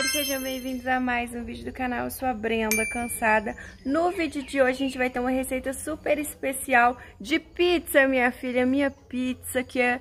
amores, sejam bem-vindos a mais um vídeo do canal. Eu sou a Brenda Cansada. No vídeo de hoje a gente vai ter uma receita super especial de pizza, minha filha. Minha pizza que é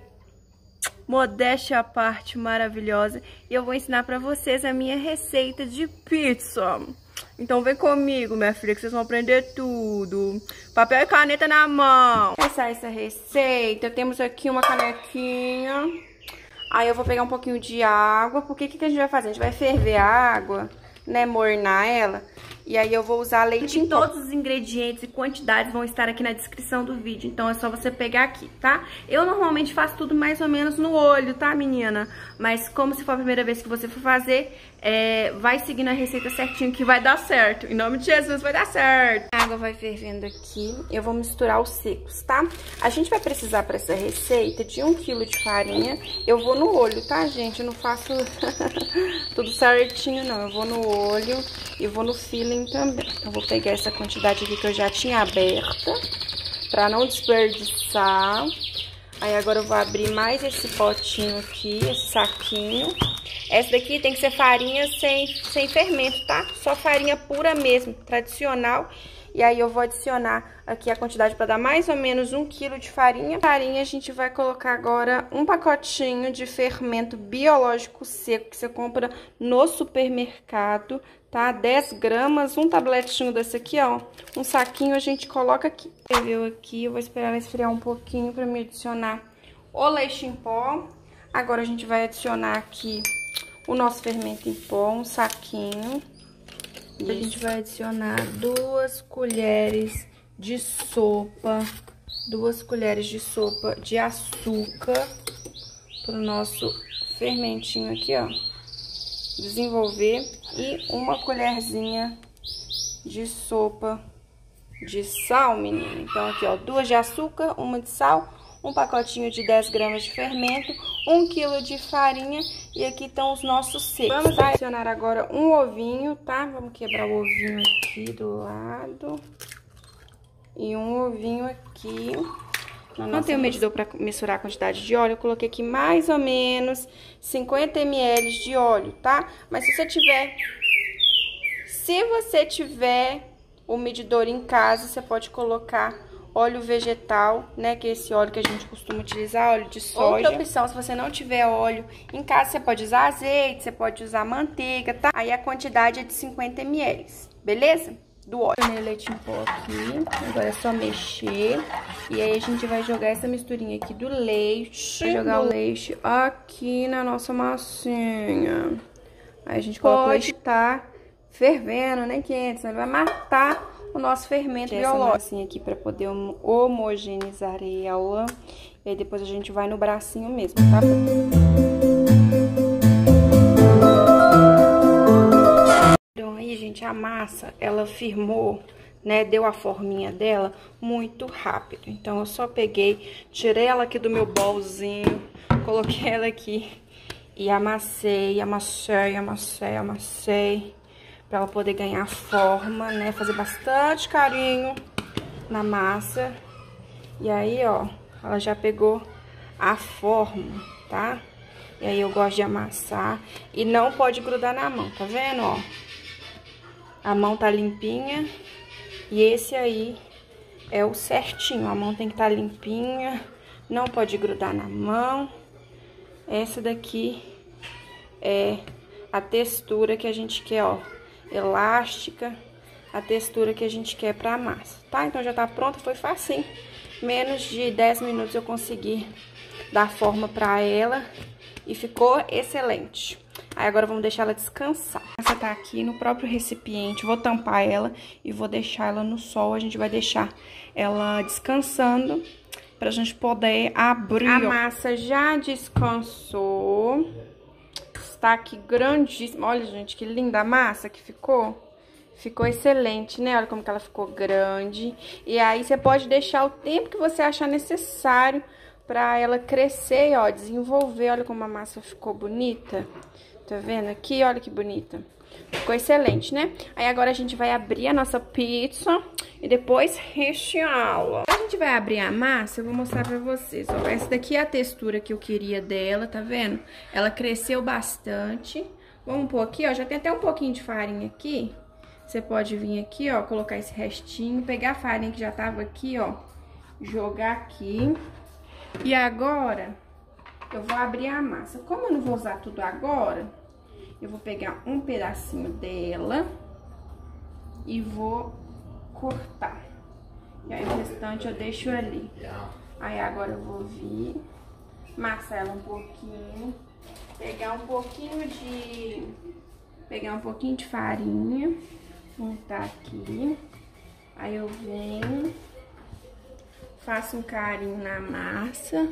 modéstia à parte, maravilhosa. E eu vou ensinar pra vocês a minha receita de pizza. Então vem comigo, minha filha, que vocês vão aprender tudo. Papel e caneta na mão. Pra começar essa receita, temos aqui uma canequinha. Aí eu vou pegar um pouquinho de água, porque o que a gente vai fazer? A gente vai ferver a água, né, mornar ela. E aí eu vou usar leite em pó. Todos os ingredientes e quantidades vão estar aqui na descrição do vídeo, então é só você pegar aqui, tá? Eu normalmente faço tudo mais ou menos no olho, tá, menina? Mas como se for a primeira vez que você for fazer, vai seguindo a receita certinho que vai dar certo. Em nome de Jesus, vai dar certo. A água vai fervendo aqui, eu vou misturar os secos, tá? A gente vai precisar para essa receita de 1 kg de farinha. Eu vou no olho, tá, gente? Eu não faço tudo certinho, não. Eu vou no olho e vou no feeling também. Eu vou pegar essa quantidade aqui que eu já tinha aberta, pra não desperdiçar. Aí agora eu vou abrir mais esse potinho aqui, esse saquinho. Essa daqui tem que ser farinha sem fermento, tá? Só farinha pura mesmo, tradicional. E aí eu vou adicionar aqui a quantidade para dar mais ou menos 1 kg de farinha. Farinha a gente vai colocar agora um pacotinho de fermento biológico seco que você compra no supermercado, tá? 10 gramas, um tabletinho desse aqui, ó. Um saquinho a gente coloca aqui. Ferveu aqui, eu vou esperar ela esfriar um pouquinho para me adicionar o leite em pó. Agora a gente vai adicionar aqui o nosso fermento em pó, um saquinho. A gente vai adicionar 2 colheres de sopa, 2 colheres de sopa de açúcar pro nosso fermentinho aqui, ó, desenvolver, e 1 colherzinha de sopa de sal, menina. Então aqui, ó, 2 de açúcar, 1 de sal, um pacotinho de 10 gramas de fermento, 1 kg de farinha, e aqui estão os nossos secos. Vamos adicionar agora um ovinho, tá? Vamos quebrar o ovinho aqui do lado. E um ovinho aqui. Não tenho medidor para mensurar a quantidade de óleo, eu coloquei aqui mais ou menos 50 ml de óleo, tá? Mas se você tiver o medidor em casa, você pode colocar óleo vegetal, né, que é esse óleo que a gente costuma utilizar, óleo de soja. Outra opção, se você não tiver óleo em casa, você pode usar azeite, você pode usar manteiga, tá? Aí a quantidade é de 50 ml, beleza? Do óleo. Eu leite em pó aqui, agora é só mexer. E aí a gente vai jogar essa misturinha aqui do leite, vai jogar o leite aqui na nossa massinha. Aí a gente coloca o leite, tá fervendo, né, quente, senão ele vai matar o nosso fermento biológico. Assim aqui para poder homogeneizar ela. E aí depois a gente vai no bracinho mesmo, tá? Então aí, gente, a massa, ela firmou, né? Deu a forminha dela muito rápido. Então eu só peguei, tirei ela aqui do meu bolzinho, coloquei ela aqui e amassei, pra ela poder ganhar forma, né? Fazer bastante carinho na massa. E aí, ó, ela já pegou a forma, tá? E aí eu gosto de amassar. E não pode grudar na mão, tá vendo, ó? A mão tá limpinha. E esse aí é o certinho. A mão tem que estar limpinha. Não pode grudar na mão. Essa daqui é a textura que a gente quer, ó. Elástica, a textura que a gente quer pra massa, tá? Então já tá pronta, foi facinho. Menos de 10 minutos eu consegui dar forma pra ela e ficou excelente. Aí agora vamos deixar ela descansar. Essa tá aqui no próprio recipiente, vou tampar ela e vou deixar ela no sol. A gente vai deixar ela descansando pra gente poder abrir. A massa já descansou. Tá aqui grandíssima. Olha, gente, que linda a massa que ficou. Ficou excelente, né? Olha como que ela ficou grande. E aí você pode deixar o tempo que você achar necessário pra ela crescer, ó, desenvolver. Olha como a massa ficou bonita. Tá vendo aqui? Olha que bonita. Ficou excelente, né? Aí agora a gente vai abrir a nossa pizza e depois recheá-la. A gente vai abrir a massa, eu vou mostrar pra vocês, ó. Essa daqui é a textura que eu queria dela, tá vendo? Ela cresceu bastante, Vamos pôr aqui, ó, já tem até um pouquinho de farinha aqui. Você pode vir aqui, ó, colocar esse restinho, pegar a farinha que já tava aqui, ó, jogar aqui. E agora, eu vou abrir a massa. Como eu não vou usar tudo agora, eu vou pegar um pedacinho dela e vou cortar. E aí o restante eu deixo ali. Aí agora eu vou vir, amassar ela um pouquinho, pegar um pouquinho de farinha, untar aqui. Aí eu venho, faço um carinho na massa.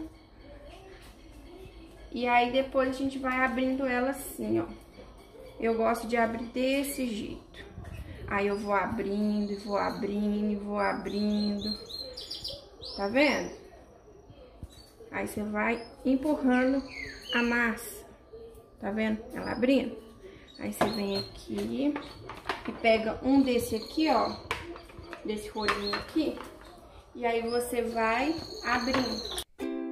E aí depois a gente vai abrindo ela assim, ó. Eu gosto de abrir desse jeito. Aí eu vou abrindo, e vou abrindo, e vou abrindo. Tá vendo? Aí você vai empurrando a massa. Tá vendo? Ela abrindo. Aí você vem aqui e pega um desse aqui, ó. Desse rolinho aqui. E aí você vai abrindo.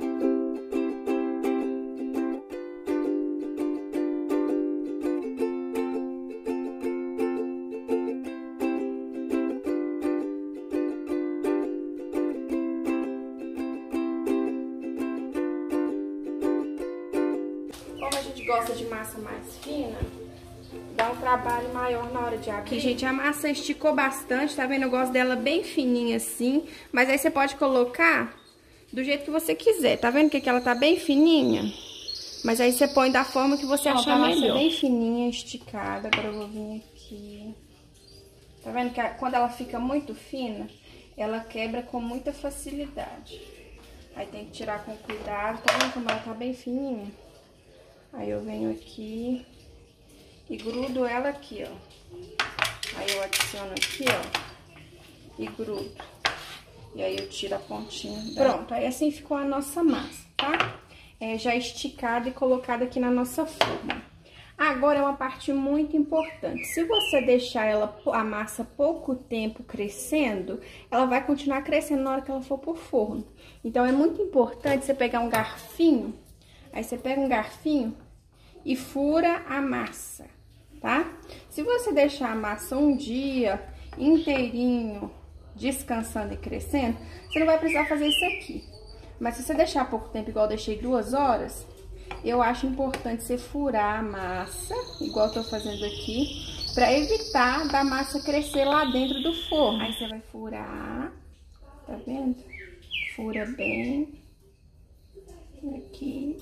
Como a gente gosta de massa mais fina, dá um trabalho maior na hora de abrir. Aqui, gente, a massa esticou bastante, tá vendo? Eu gosto dela bem fininha assim, mas aí você pode colocar do jeito que você quiser. Tá vendo que ela tá bem fininha? Mas aí você põe da forma que você achar melhor. A massa é bem fininha, esticada. Agora eu vou vir aqui. Tá vendo que quando ela fica muito fina, ela quebra com muita facilidade. Aí tem que tirar com cuidado. Tá vendo como ela tá bem fininha? Aí eu venho aqui e grudo ela aqui, ó. Aí eu adiciono aqui, ó, e grudo. E aí eu tiro a pontinha. Pronto, aí assim ficou a nossa massa, tá? Já esticada e colocada aqui na nossa forma. Agora é uma parte muito importante. Se você deixar a massa pouco tempo crescendo, ela vai continuar crescendo na hora que ela for pro forno. Então é muito importante você pegar um garfinho. Aí você pega um garfinho e fura a massa, tá? Se você deixar a massa um dia inteirinho descansando e crescendo, você não vai precisar fazer isso aqui. Mas se você deixar pouco tempo, igual eu deixei 2 horas, eu acho importante você furar a massa, igual eu tô fazendo aqui, pra evitar da massa crescer lá dentro do forno. Aí você vai furar, tá vendo? Fura bem aqui.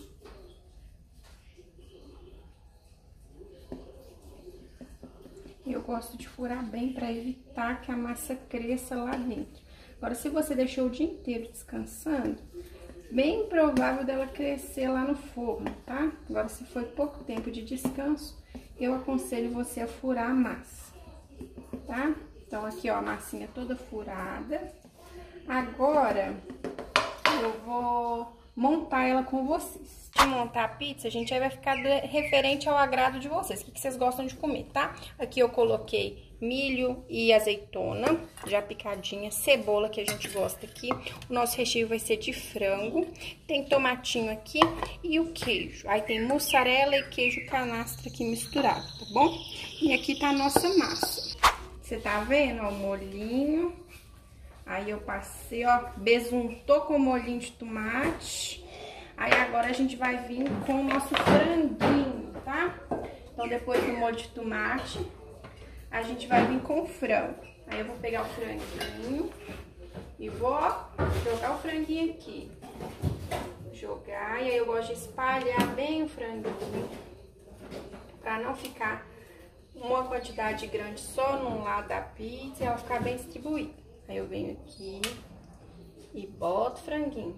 Eu gosto de furar bem para evitar que a massa cresça lá dentro. Agora, se você deixou o dia inteiro descansando, bem provável dela crescer lá no forno, tá? Agora, se foi pouco tempo de descanso, eu aconselho você a furar a massa, tá? Então, aqui, ó, a massinha toda furada. Agora, eu vou montar ela com vocês. De montar a pizza, a gente aí vai ficar referente ao agrado de vocês. O que vocês gostam de comer, tá? Aqui eu coloquei milho e azeitona, já picadinha, cebola, que a gente gosta aqui. O nosso recheio vai ser de frango. Tem tomatinho aqui e o queijo. Aí tem mussarela e queijo canastra aqui misturado, tá bom? E aqui tá a nossa massa. Você tá vendo, ó, o molhinho. Aí eu passei, ó, besuntou com molhinho de tomate. Aí agora a gente vai vir com o nosso franguinho, tá? Então depois do molho de tomate, a gente vai vir com o frango. Aí eu vou pegar o franguinho e vou jogar o franguinho aqui. Jogar, e aí eu gosto de espalhar bem o franguinho, pra não ficar uma quantidade grande só num lado da pizza e ela ficar bem distribuída. Aí eu venho aqui e boto o franguinho.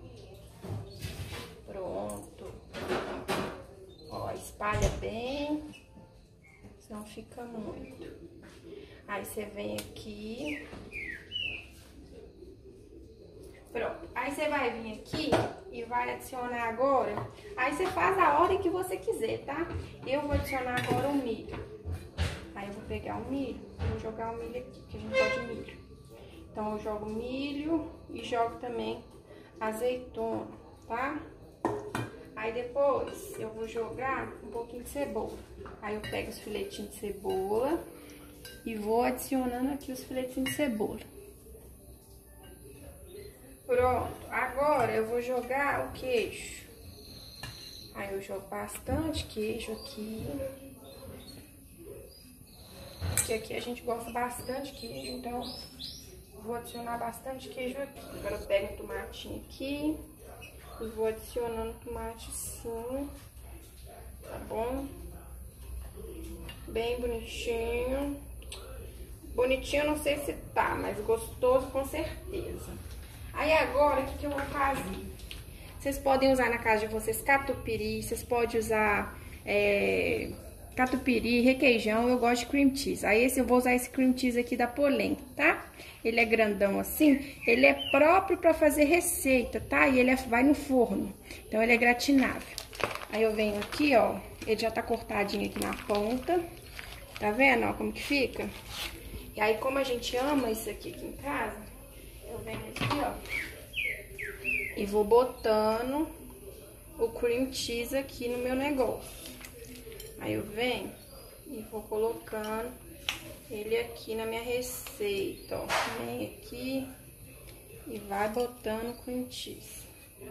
Pronto. Ó, espalha bem, senão fica muito. Aí você vem aqui. Pronto. Aí você vai vir aqui e vai adicionar agora. Aí você faz a hora que você quiser, tá? Eu vou adicionar agora o milho. Aí eu vou pegar o milho, vou jogar o milho aqui, que a gente gosta de milho. Então eu jogo milho e jogo também azeitona, tá? Aí depois eu vou jogar um pouquinho de cebola. Aí eu pego os filetinhos de cebola e vou adicionando aqui os filetinhos de cebola. Pronto, agora eu vou jogar o queijo. Aí eu jogo bastante queijo aqui. Porque aqui a gente gosta bastante de queijo, então vou adicionar bastante queijo aqui. Agora eu pego um tomatinho aqui e vou adicionando tomate assim, tá bom? Bem bonitinho. Bonitinho eu não sei se tá, mas gostoso com certeza. Aí agora, o que eu vou fazer? Vocês podem usar na casa de vocês catupiry, vocês podem usar catupiry, requeijão, eu gosto de cream cheese. Aí eu vou usar esse cream cheese aqui da Polenta, tá? Ele é grandão assim, ele é próprio pra fazer receita, tá? E ele vai no forno, então ele é gratinável. Aí eu venho aqui, ó, ele já tá cortadinho aqui na ponta, tá vendo, ó, como que fica? E aí, como a gente ama isso aqui em casa, eu venho aqui, ó, e vou botando o cream cheese aqui no meu negócio. Aí eu venho e vou colocando ele aqui na minha receita, ó. Vem aqui e vai botando o cream cheese.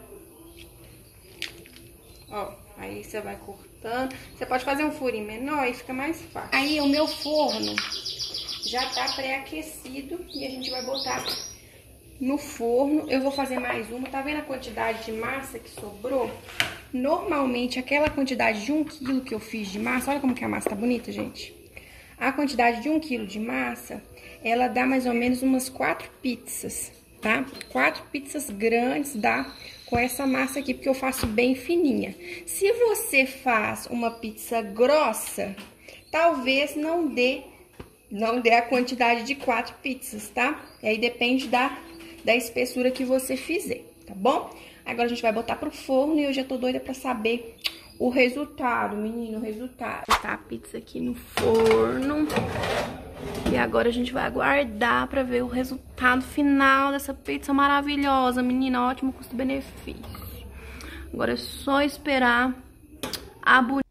Ó, aí você vai cortando. Você pode fazer um furinho menor e fica mais fácil. Aí o meu forno já tá pré-aquecido e a gente vai botar no forno. Eu vou fazer mais uma. Tá vendo a quantidade de massa que sobrou? Normalmente, aquela quantidade de 1 kg que eu fiz de massa, olha como que a massa tá bonita, gente. A quantidade de 1 kg de massa, ela dá mais ou menos umas 4 pizzas, tá? 4 pizzas grandes dá com essa massa aqui, porque eu faço bem fininha. Se você faz uma pizza grossa, talvez não dê a quantidade de 4 pizzas, tá? E aí depende da espessura que você fizer, tá bom? Agora a gente vai botar pro forno e eu já tô doida pra saber o resultado, menino, o resultado. Vou botar a pizza aqui no forno. E agora a gente vai aguardar pra ver o resultado final dessa pizza maravilhosa, menina. Ótimo custo-benefício. Agora é só esperar a bonita.